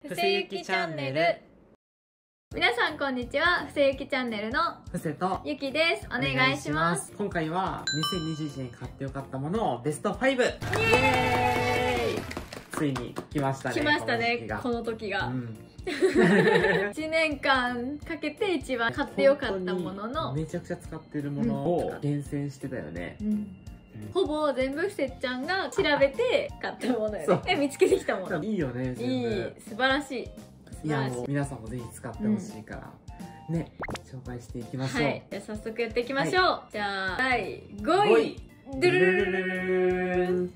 ふせゆきチャンネル。皆さんこんにちは。ふせゆきチャンネルのふせとゆきです。お願いします。 今回は2021年買ってよかったものをベスト5。イエーイ。ついに来ましたね。 来ましたね。この時が。1年間かけて一番買ってよかったもののめちゃくちゃ使ってるものを厳選してたよね。 ほぼ全部ふせっちゃんが調べて買ったものよね。見つけてきたもの。 いいよね。 いい、素晴らしい。 いや、もう皆さんもぜひ使ってほしいからね、紹介していきましょう。はい、 じゃあ早速やっていきましょう。じゃあ第5位。ドゥルルルルルン。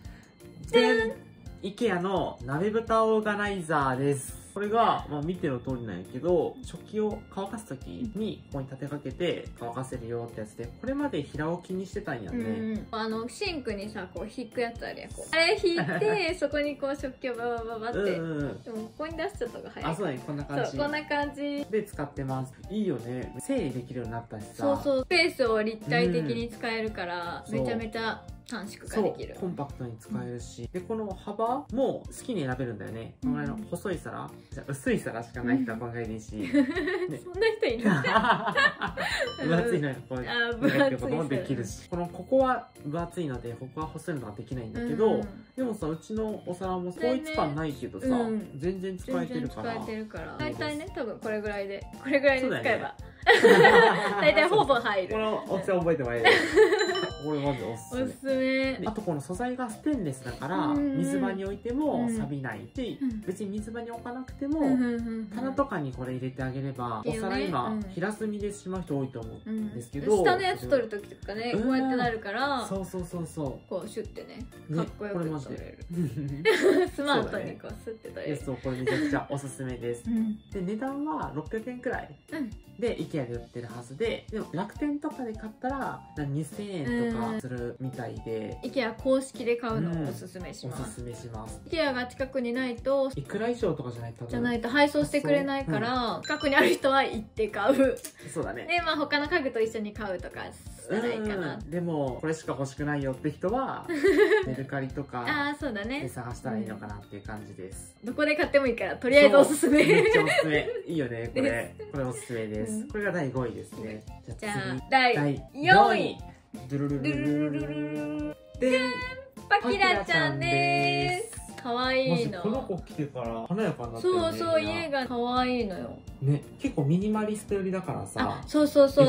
IKEA の鍋蓋オーガナイザーです。これが、見ての通りなんやけど、食器を乾かすときにここに立てかけて乾かせるよってやつで、これまで平置きにしてたんやね。 シンクにさ、こう引くやつあるやん。あれ引いてそこにこう食器をババババって、でもここに出しちゃった方が早い。 あ、そうだね、こんな感じ。 こんな感じで使ってます。いいよね。整理できるようになったしさ。 そう、スペースを立体的に使えるから、めちゃめちゃ短縮ができる。 コンパクトに使えるし、でこの幅も好きに選べるんだよね。このぐらいの細い皿、じゃ薄い皿しかない人はこのぐらいでいいし、 そんな人いる。 分厚いのにこうやってこともできるし、ここは分厚いのでここは細いのはできないんだけど、でもさ、うちのお皿も統一感ないけどさ、全然使えてるから。大体ね、多分これぐらいで使えば大体ほぼ入る。 この大きさ覚えてもらえる。これマジおすすめ。あとこの素材がステンレスだから水場に置いても錆びないし、別に水場に置かなくても棚とかにこれ入れてあげれば、お皿今平積みでしまう人多いと思うんですけど、 下のやつ取る時とかね、こうやってなるから、 そうこうシュッてね、かっこよく取れる。スマートにこうスッて取れる。 そう、これめちゃくちゃおすすめです。で値段は600円くらいで IKEA で売ってるはずで、でも楽天とかで買ったら2000円とかするみたいで、 IKEA 公式で買うのをおすすめします。IKEA が近くにないと、 いくら以上とかじゃないと配送してくれないから、近くにある人は行って買う。 そうだね。 で、他の家具と一緒に買うとかしたらいいかな。 でもこれしか欲しくないよって人はメルカリとかで探したらいいのかなっていう感じです。 どこで買ってもいいから、とりあえずおすすめ。 めっちゃおすすめ。いいよね、これおすすめです。これが第5位ですね。 じゃあ第4位。 ドゥルルルルルルでん、パキラちゃんです。可愛いの。 この子来てから華やかになってるね。 そう、家が可愛いのよ。 ね、結構ミニマリスト寄りだからさ。 そう、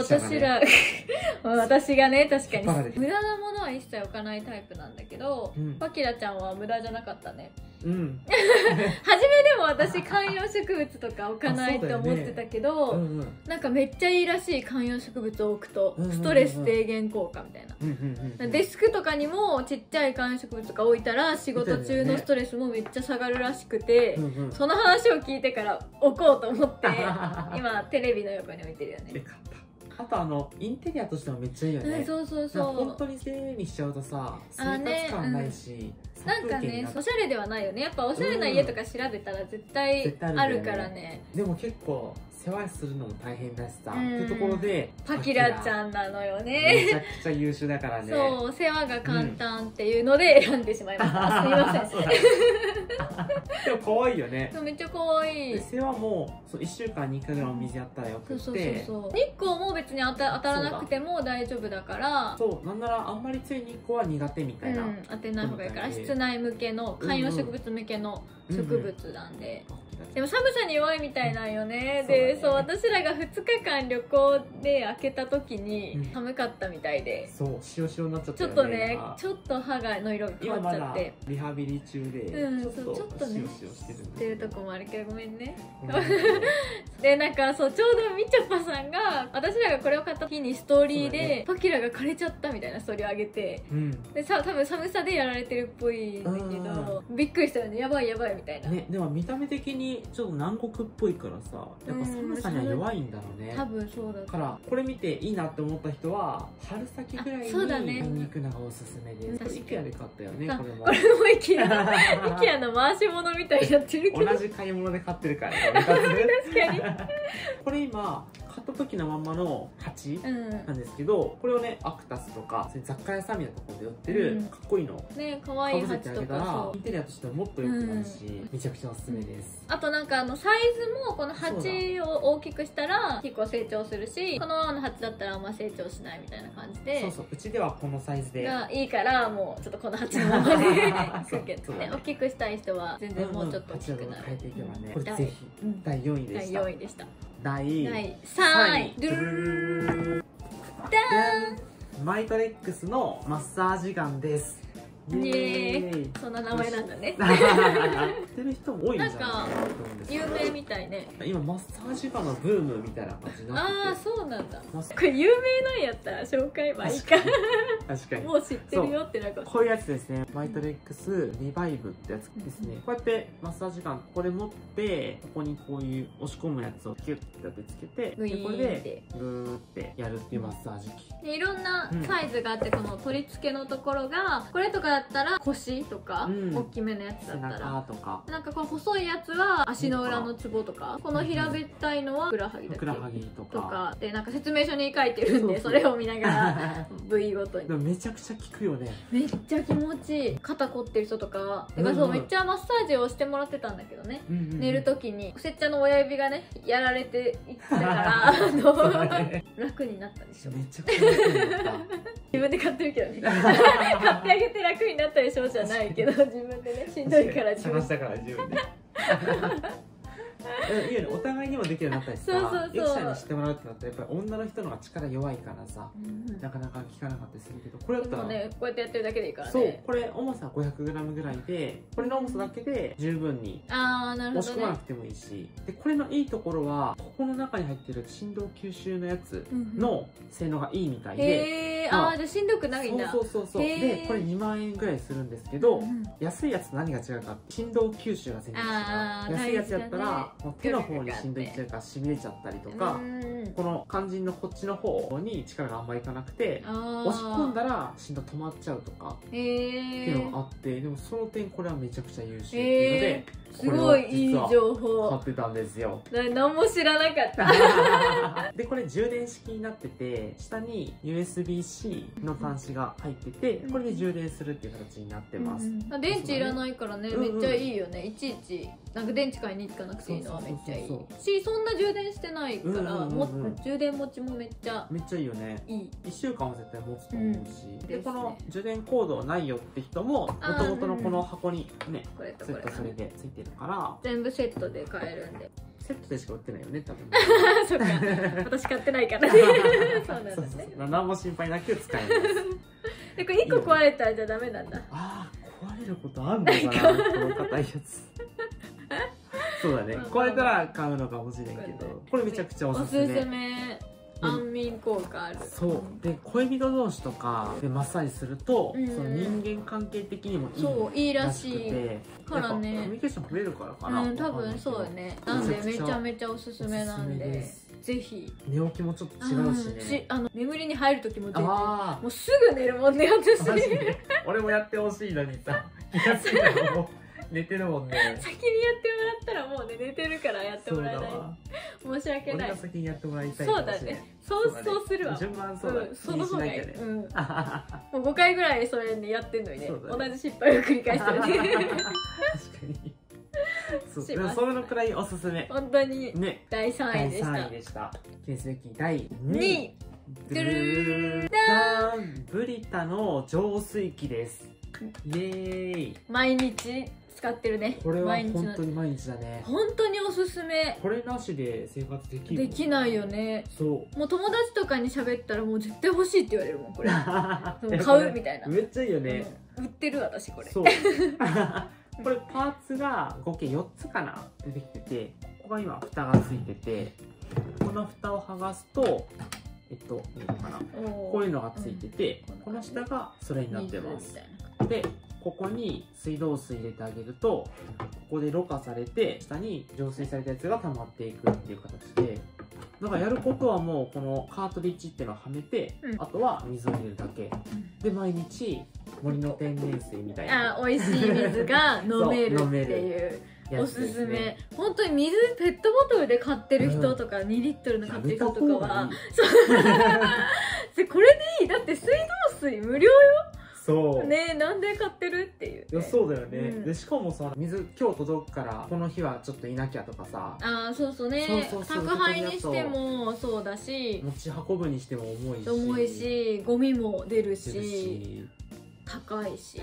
私がね、確かに無駄なものは一切置かないタイプなんだけど、パキラちゃんは無駄じゃなかったね。初めでも私観葉植物とか置かないと思ってたけど、なんかめっちゃいいらしい。観葉植物を置くとストレス低減効果みたいな。デスクとかにもちっちゃい観葉植物とか置いたら仕事中のストレスもめっちゃ下がるらしくて、その話を聞いてから置こうと思って今テレビの横に置いてるよね。 あとインテリアとしてもめっちゃいいよね。 そう本当に整理しちゃうとさ、生活感ないし、 なんかね、おしゃれではないよね。やっぱおしゃれな家とか調べたら絶対あるからね。 でも結構世話するのも大変だしさ、っていうところでパキラちゃんなのよね。 めちゃくちゃ優秀だからね。 そう、世話が簡単っていうので選んでしまいました。すみません。 でも可愛いよね。 めっちゃ可愛い。 世話も1週間に1回ぐらいお水やったらよくて、日光も別に当たらなくても大丈夫だから、 なんならあんまり強い日光は苦手みたいな。 当てない方がいいから、室内向けの観葉植物向けの植物なんで。でも寒さに弱いみたいなんよね。で、私らが2日間旅行で開けた時に寒かったみたいで、 シオシオになっちゃったちょっとね、ちょっと歯の色が変わっちゃって、 リハビリ中でちょっとねっていうとこもあるけどごめんね。で、なんかちょうどみちょぱさんが私らがこれを買った日にストーリーでパキラが枯れちゃったみたいなストーリーを上げて、で多分寒さでやられてるっぽいんだけど、びっくりしたよね。やばいみたいな。 でも見た目的にちょっと南国っぽいからさ、やっぱ寒さには弱いんだろうね。 多分そうだからこれ見ていいなって思った人は春先ぐらいに買いに行くのがおすすめです。IKEAで買ったよね。これも IKEA の回し物みたいになってるけど、 同じ買い物で買ってるからね。 確かに。 これ今買った時のまんまの鉢なんですけど、これをねアクタスとか雑貨屋さんみたいなところで売ってるかっこいいのね、可愛い鉢とかインテリアとしてはもっと良くなるし、めちゃくちゃおすすめです。 あとなんかサイズもこの鉢を大きくしたら結構成長するし、このままの鉢だったらあんま成長しないみたいな感じで、 そうそう、うちではこのサイズでがいいからもうちょっとこの鉢のままでいくけどね、大きくしたい人は全然もうちょっと大きくなる。 変えていけばね、これぜひ第4位でした。 第4位でした。 第 3位、ドゥルーダン、マイトレックスのマッサージガンです。 イエーイ。そんな名前なんだね。 知ってる人も多いんじゃないかなと思うんですけど、 有名みたいね。 今マッサージガンのブームみたいな感じになってて、 ああそうなんだ。これ有名なんやったら紹介はいいか。 確かにもう知ってるよってなんかこういうやつですね。マイトレックスリバイブってやつですね。こうやってマッサージガンここで持って、ここにこういう押し込むやつをキュッてやってつけて、これでグーってやるっていうマッサージ機で、いろんなサイズがあって、この取り付けのところがこれとかだったら腰とか、大きめのやつだったら背中とか、 なんかこの細いやつは足の裏のツボとか、この平べったいのはふくらはぎだっけ、 ふくらはぎとかで、なんか説明書に書いてるんで、それを見ながら部位ごとに。 でもめちゃくちゃ効くよね。 めっちゃ気持ちいい。肩凝ってる人とかてか、そうめっちゃマッサージをしてもらってたんだけどね、寝る時にせっちゃんの親指がねやられていったから楽になったでしょ。 めちゃくちゃ楽になった。 自分で買ってるけどね。買ってあげて楽になったでしょじゃないけど、自分でね、しんどいから自分で。 探したから自分で。いいよね、お互いにもできるようになったりさ、ゆきちゃんに知ってもらうってなったらやっぱり女の人の方が力弱いからさ、なかなか効かなかったりするけど、これだったらね、こうやってやってるだけでいいからね。 そう、これ重さ 500g ぐらいで、これの重さだけで十分に押し込まなくてもいいし、でこれのいいところはここの中に入ってる振動吸収のやつの性能がいいみたいで、 じゃあしんどくないんだ。 そうで、これ2万円ぐらいするんですけど、安いやつと何が違うかって、振動吸収が全然違う。安いやつやったら手の方に振動いっちゃうからしびれちゃったりとか、この肝心のこっちの方に力があんまりいかなくて押し込んだら振動止まっちゃうとかっていうのがあって、でもその点これはめちゃくちゃ優秀っていうので、 すごいいい情報買ってたんですよ。 何も知らなかったでこれ充電式になってて、下に USB-C の端子が入ってて、これで充電するっていう形になってます。 電池いらないからね、めっちゃいいよね。いちいちなんか電池買いに行かなくていいのはめっちゃいいし、そんな充電してないから充電持ちもめっちゃいいよね。 いい。 1週間は絶対持つと思うし、でこの充電コードないよって人ももともとのこの箱にねずっとそれでついてるから、 全部セットで買えるんで。 セットでしか売ってないよね多分。 そっか、私買ってないからね。そうなんですね。 何も心配なく使えます。 でこれ1個壊れたらじゃダメなんだ。 ああ、壊れることあんのかな、この硬いやつ。そうだね、壊れたら買うのかもしれんけど、これめちゃくちゃおすすめ。 おすすめ。安眠効果ある。 そうで、恋人同士とかでマッサージすると、その人間関係的にもいいらしくて、 からね、 コミュニケーション増えるからかな。 多分そうよね。なんでめちゃめちゃおすすめなんで、ぜひ。 寝起きもちょっと違うしね。 眠りに入る時も全然もうすぐ寝るもんね、私。 俺もやってほしいのにさ、気がついたらもう寝てるもんね。 先にやってもらったらもうね、寝てるからやってもらえない。申し訳ない。 俺が先にやってもらいたい。 そうだね。そうするわ。 順番そうだね。 その方がいい。もう5回ぐらいそれねやってんのにね、同じ失敗を繰り返してるね。確かに。でもそれのくらいおすすめ。 本当にね。 第3位でした。 第3位でした。記念すべき第2位。 ドゥルーダン、ブリタの浄水器です。イエーイ。 毎日使ってるね。 これは本当に毎日だね。 本当におすすめ。 これなしで生活できる？ できないよね。 そう。 もう友達とかに喋ったらもう絶対欲しいって言われるもんこれ。買うみたいな。 めっちゃいいよね。 売ってる私これ。 そう。これパーツが合計4つかな出てきてて、ここが今蓋がついてて、この蓋を剥がすといいのかな、こういうのがついてて、この下がそれになってます。でここに水道水入れてあげると、ここでろ過されて下に浄水されたやつが溜まっていくっていう形で、なんかやることはもうこのカートリッジっていうのをはめて、あとは水を入れるだけで、毎日森の天然水みたいな美味しい水が飲めるっていうおすすめ。本当に水ペットボトルで買ってる人とか、2リットルの買ってる人とかはそうこれでいい。だって水道水無料よ。 そうね、なんで買ってるっていう、ね、 いやそうだよね、でしかもさ、水今日届くからこの日はちょっといなきゃとかさ、 あ、そうそうね、宅配にしてもそうだし、 持ち運ぶにしても重いしゴミも出るし高いし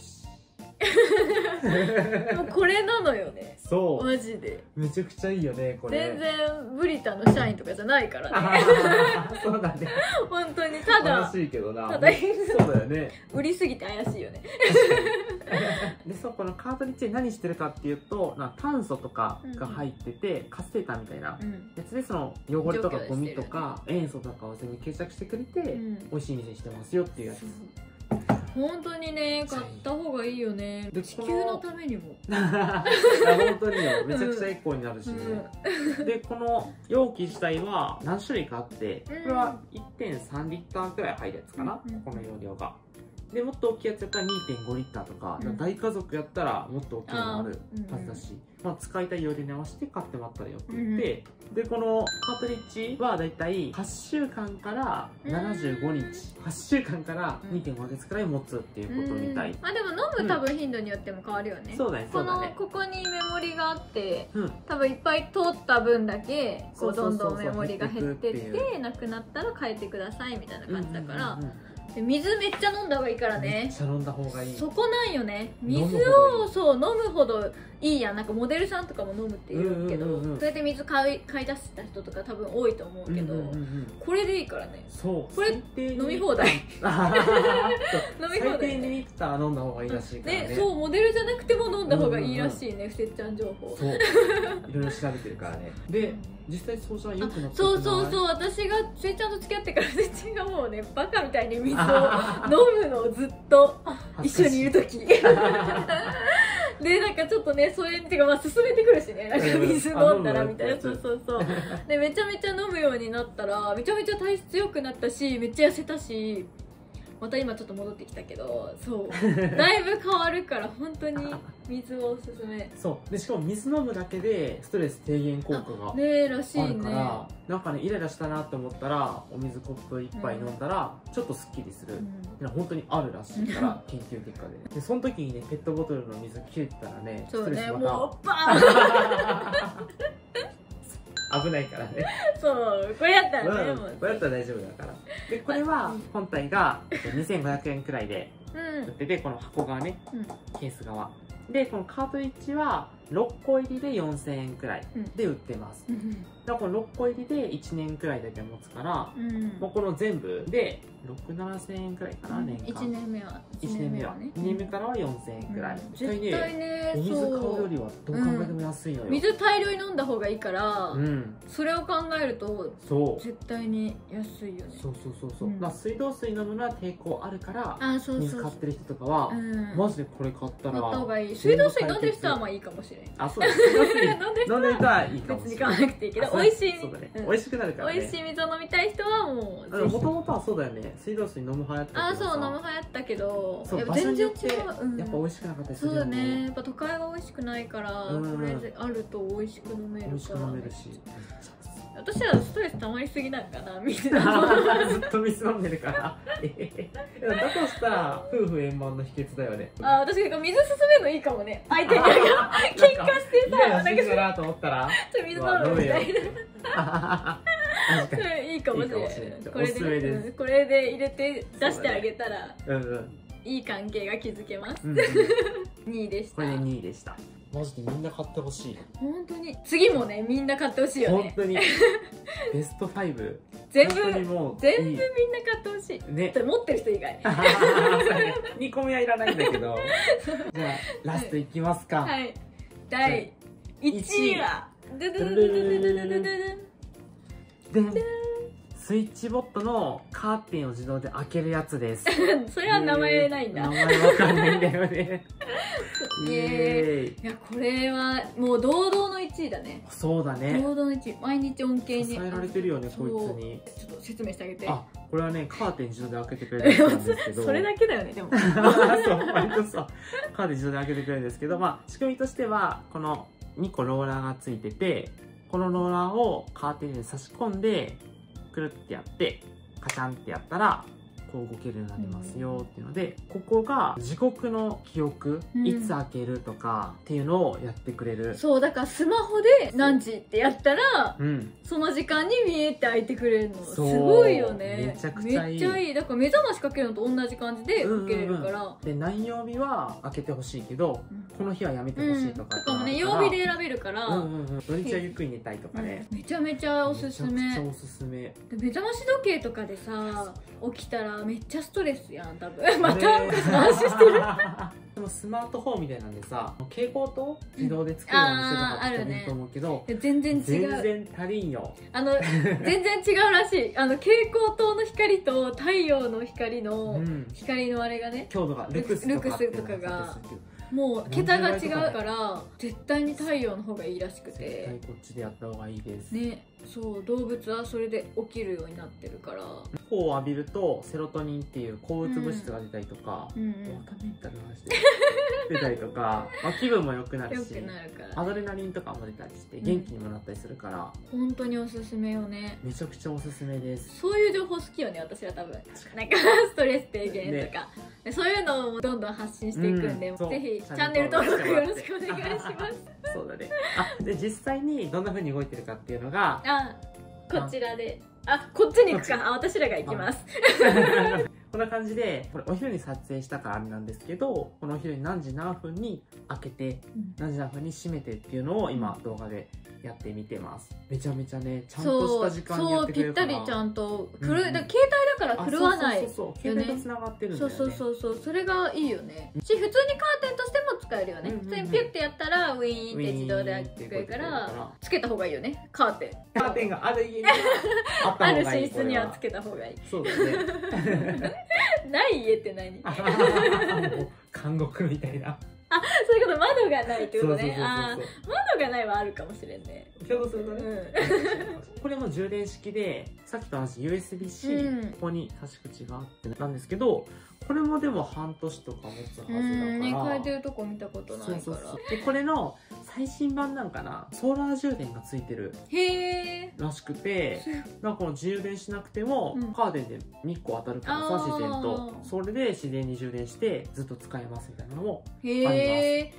もうこれなのよね。 そうマジでめちゃくちゃいいよねこれ。 全然ブリタの社員とかじゃないからねそうだね、 本当にただ怪しいけどな、 ただそうだよね売りすぎて怪しいよねで、そう、このカートリッジで何してるかっていうと、炭素とかが入ってて、活性炭みたいなやつで、その汚れとかゴミとか塩素とかを全部吸着してくれて、美味しい水にしてますよっていうやつ。 本当にね、買った方がいいよね。地球のためにも本当によ、めちゃくちゃエコになるしね、で、この容器自体は何種類かあって、これは 1.3 リッターくらい入るやつかな、この容量が。で、もっと大きいやつやったら 2.5 リッターとか、大家族やったらもっと大きいのもあるはずだし、使いたい容量に合わせて買ってもらったらよくて、で、このカートリッジはだいたい8週間から75日、8週間から 2.5 ヶ月くらい持つっていうことみたい。 あ、でも飲む多分頻度によっても変わるよね。 そうだね、そうだね。 ここにメモリがあって、多分いっぱい通った分だけこうどんどんメモリが減ってってなくなったら変えてくださいみたいな感じだから。水めっちゃ飲んだ方がいいからね。 めっちゃ飲んだ方がいい。 そこなんよね。水をそう飲むほどいいやん。なんかモデルさんとかも飲むって言うけど、そうやって水買い出した人とか多分多いと思うけど、これでいいからね。 そう。 これ飲み放題。飲み放題。 最低2リッター飲んだ方がいいらしいからね。 ね、そう、モデルじゃなくても飲んだ方がいいらしいね。ふせっちゃん情報。 そう。いろいろ調べてるからね。で、実際そうじゃよくなって。 そうそうそう、私がふせっちゃんと付き合ってからふせっちゃんがもうね、バカみたいに水を飲むのをずっと一緒にいる時で、なんかちょっとね、それっていうか、勧めてくるしね、なんか水飲んだらみたいな。そうそうそう。で、めちゃめちゃ飲むようになったら、めちゃめちゃ体質良くなったし、めっちゃ痩せたし、また今ちょっと戻ってきたけど、そうだいぶ変わるから本当に水をおすすめ。 そうで、しかも水飲むだけでストレス低減効果があねらしいね。 なんかね、イライラしたなと思ったらお水コップ1杯飲んだらちょっとすっきりする、本当にあるらしいから研究結果で。でその時にね、ペットボトルの水切れてたらね、 そうね、もうバーン危ないからね。 そう、これやったらね、 これやったら大丈夫だから。で、これは本体が2500円くらいで売ってて、この箱側ね、ケース側で、このカートリッジは6個入りで4000円くらいで売ってます。だからこの6個入りで1年くらいだけ持つから、もうこの全部で6、7000円くらいかな、年間。 1年目は。 1年目はね。2年目からは4000円くらい。 絶対ね、 お水買うよりはどう考えても安いのよ。 水大量に飲んだ方がいいから、それを考えると絶対に安いよね。 そうそうそうそう。水道水飲むのは抵抗あるから、水買ってる人とかはマジでこれ買ったら買った方がいい。水道水飲んでる人はまあいいかもしれない。あ、そうだ。水道水飲んでる人はいいかもしれない。別に買わなくていいけど、美味しい。美味しくなるからね。美味しい水を飲みたい人はもう。もともとはそうだよね。水道水飲む派やったけど。あ、そう、飲む派やったけど。そう、場所によってやっぱ美味しくなかったりするよね。そうだね。やっぱ都会は美味しくないから、これあると美味しく飲めるから。美味しく飲めるし。私はストレス溜まりすぎなんかな、水ずっと水飲んでるから。だとしたら夫婦円満の秘訣だよね。あ、私なんか水進めるのいいかもね。相手に喧嘩してさ、なんかそうなと思ったら水飲むみたいな。いいかもしれない。これで入れて出してあげたらいい関係が築けます。2位でした。これで2位でした。マジでみんな買ってほしい。本当に次もね、みんな買ってほしいよね。本当にベスト5全部みんな買ってほしいね。持ってる人以外2個目はいらないんだけど。じゃあラストいきますか。はい、第1位はスイッチボットのカーテンを自動で開けるやつです。それは名前ないんだ。名前わかんないんだよね。イエーイ。いや、これはもう堂々の1位だね。そうだね。堂々の1位。毎日恩恵に支えられてるよね、こいつに。ちょっと説明してあげて。あ、これはね、カーテン自動で開けてくれるやつなんですけど。それだけだよね、でも。そう、割とそう。カーテン自動で開けてくれるんですけど、まあ、仕組みとしては、この 2個ローラーがついてて、このローラーをカーテンに差し込んでくるってやってカチャンってやったらこう動けるようになりますよっていうので、ここが時刻の記憶、いつ開けるとかっていうのをやってくれる。 そうだからスマホで何時ってやったら、その時間に見えて開いてくれるのすごいよね。 めちゃくちゃいい。 めっちゃいい。だから目覚ましかけるのと同じ感じで受けれるから、 で何曜日は開けてほしいけど、この日はやめてほしいとか、 とかもね、曜日で選べるから、 土日はゆっくり寝たいとかね、 めちゃめちゃおすすめ。 めちゃくちゃおすすめ。 目覚まし時計とかでさ起きたらめっちゃストレスやん多分。また回ししてる。 でもスマートフォンみたいなんでさ、蛍光灯自動でつけるお店とかっていいと思うけど、 全然違う。 全然足りんよ。 全然違うらしい。蛍光灯の光と太陽の光の光のあれがね、 強度がルクスとかがもう桁が違うから絶対に太陽の方がいいらしくて、 絶対こっちでやった方がいいですね。そう、動物はそれで起きるようになってるから。 光を浴びるとセロトニンっていう抗うつ物質が出たりとか、またメンタルの話で出たりとか、気分も良くなるし、アドレナリンとかも出たりして元気にもなったりするから、 本当におすすめよね。 めちゃくちゃおすすめです。 そういう情報好きよね、私は多分。なんかストレス低減とか、そういうのをどんどん発信していくんで、ぜひチャンネル登録よろしくお願いします。 そうだね。で実際にどんな風に動いてるかっていうのが、 こちらで、こっちに行くか。私らが行きます。 こんな感じで、これお昼に撮影したからあれなんですけど、このお昼に何時何分に開けて、何時何分に閉めてっていうのを今動画でやってみてます。めちゃめちゃね、ちゃんとした時間にやってくれるから。 そう、ぴったりちゃんと携帯だから狂わない。 携帯と繋がってるんだよね。 そう、それがいいよね。普通にカーテンとしても使えるよね。普通にピュッてやったらウィーンって自動で開いてくれるから、つけた方がいいよね、カーテン。 カーテンがある家にある寝室にはつけた方がいい。 そうだね。 ない家って何？ 監獄みたいな。 そういうこと。窓がないってことね。窓がないはあるかもしれんね。 共同するとね。これも充電式で、さっきと同じ USB-C、ここに差し口があってなんですけど、これもでも半年とか持つはずだから。 変えてるとこ見たことないから。 でこれの最新版なんかな、ソーラー充電がついてるらしくて、なんかこの充電しなくてもカーテンで日光当たるからさ、自然とそれで自然に充電してずっと使えますみたいなのもあります。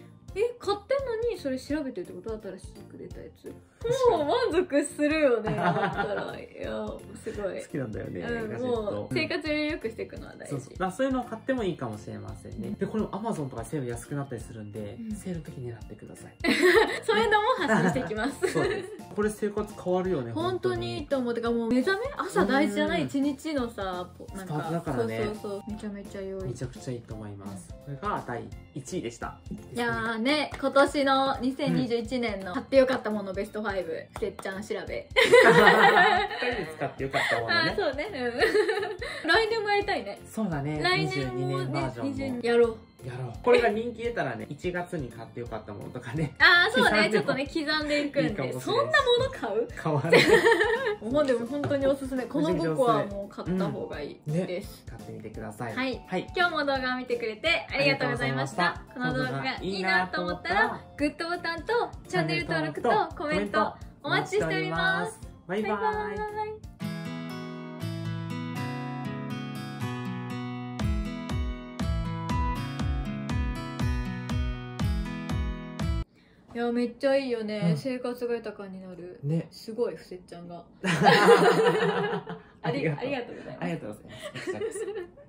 買ってんのにそれ調べてるってこと？新しく出たやつ。もう満足するよね。だったらいやすごい好きなんだよね。 もう生活より良くしていくのは大事。 そういうのを買ってもいいかもしれませんね。でこれも Amazon とかセール安くなったりするんで、セールの時狙ってください。 そういうのも発信していきます。 そうです。これ生活変わるよね。 本当にいいと思う。てかもう目覚め朝大事じゃない？一日のさスタートだからね。 そうめちゃめちゃ良い。 めちゃくちゃいいと思います。これが第1位でした。 いやーね、今年の2021年の買ってよかったものベスト5、ふせっちゃん調べ。 2人で使ってよかったものね。 そうね。来年もやりたいね。 そうだね。 来年も 22年バージョンもやろう。 これが人気出たらね、1月に買ってよかったものとかね。 そうね、ちょっとね、刻んでいくんで。そんなもの買う？ 買わない。 もうでも本当におすすめ。この5個はもう買った方がいいです。 買ってみてください。 はい。今日も動画を見てくれてありがとうございました。この動画がいいなと思ったら、グッドボタンとチャンネル登録とコメントお待ちしております。 バイバイ。 いやめっちゃいいよね、生活が豊かになるね。すごいふせっちゃんがありがとうございます。 ありがとうございます。